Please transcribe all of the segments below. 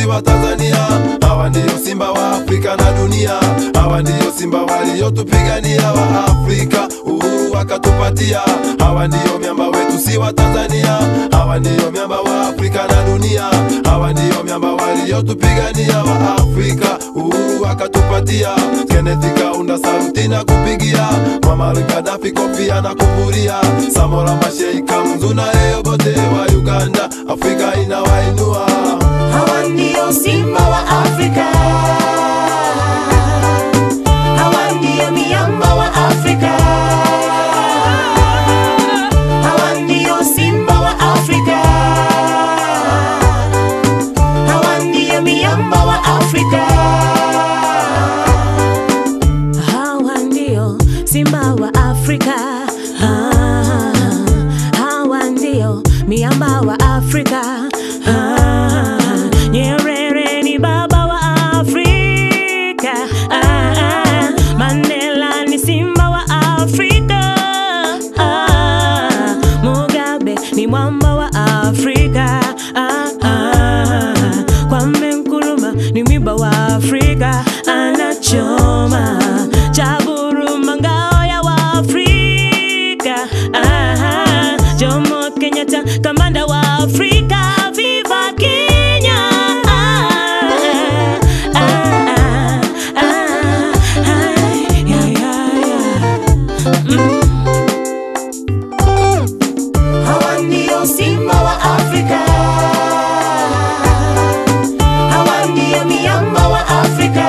wa Tanzania. Hawa ndio simba wa Afrika na dunia. Hawa ndio simba waliotupigania wa Afrika, uhuru wakatupatia. Hawa ndio miamba wetu si wa Tanzania. Hawa ndio miamba wa Afrika na dunia. Hawa ndio miamba waliotupigania wa Afrika, uhuru wakatupatia. Kenneth Kaunda sauti na kupigia, Muammar Gaddafi kofia na kuvuria, Samora Machel Kamzu na Obote wa Uganda, Afrika inawainua. Hawa ndio simba wa Afrika. Hawa ndio miamba wa Afrika. Hawa ndio simba wa Afrika. Hawa ndio miamba wa Afrika. Hawa ndio simba wa Afrika. Hawa ndio miamba wa Afrika. Nyerere ni baba wa Afrika. Mandela ni simba wa Afrika. Mugabe ni mwamba wa Afrika. Kwame Nkrumah ni mwiba wa Afrika. Anachoma chaburuma ngao ya wa Afrika. Jomo Kenyatta kamanda wa Afrika. Viva Kenya! Hawa ndio simba wa Afrika. Hawa ndio miamba wa Afrika.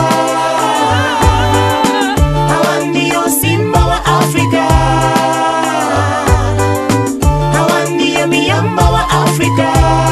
Hawa ndio simba wa Afrika. Hawa ndio miamba wa Afrika.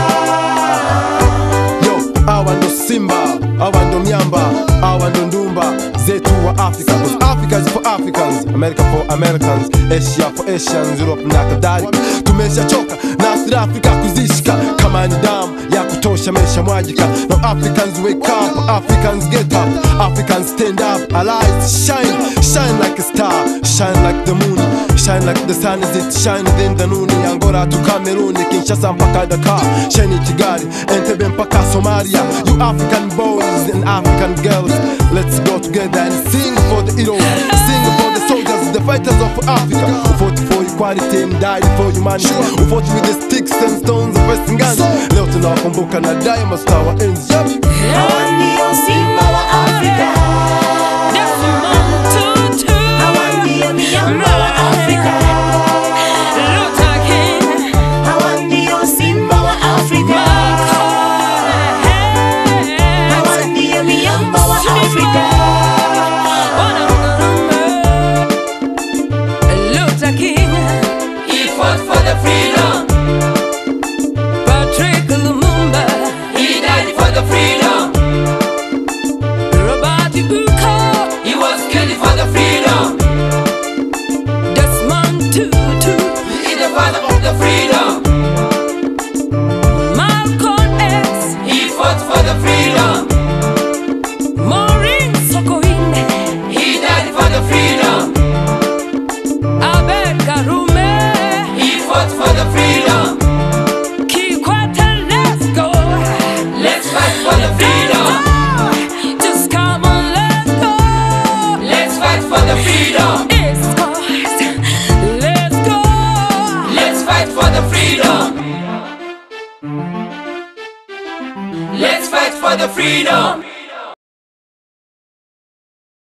Yo, hawa ndo simba, hawa ndo miamba, hawa ndo ndumba zetu wa Afrika. Africa is for Africans, America for Americans, Asia for Asians, Europe na kadhalika. Tumeshachoka na Afrika Afrika kuzishika, kama ni damu ya kutosha mesha mwajika. No Africans wake up, Africans get up, Africans stand up, allies shine, shine like a star, shine like the moon, shine like the sun as it shines in the noon. Angola to Cameroon, Kinshasa mpaka Dakar, shine Kigali, Entebbe mpaka Somalia. You African boys and African girls, let's go together and sing for the heroes, sing for the soldiers, the fighters of Africa, who fought for equality and died for humanity, who fought with the sticks and stones and pressing guns. Leo tunawakumbuka na daima tutawaenzi. Hawa ndio simba wa Afrika. Hawa ndio miamba wa Afrika. Hawa ndio simba wa Afrika. Hawa ndio miamba wa Afrika. Luther King, he fought for the freedom. Patrick Lumumba, he died for the freedom. Robert Ibuka, he was killed for the freedom. Desmond Tutu, he the father of the freedom. Malcolm X, he fought for the freedom. Maureen Sokoine, he died for the freedom. Abed Karume, he fought for the freedom. Kikwete, let's go. Let's fight for the freedom. Just come on, let's go. Let's fight for the freedom. It's cause, let's go. Let's fight for the freedom. Let's fight for the freedom.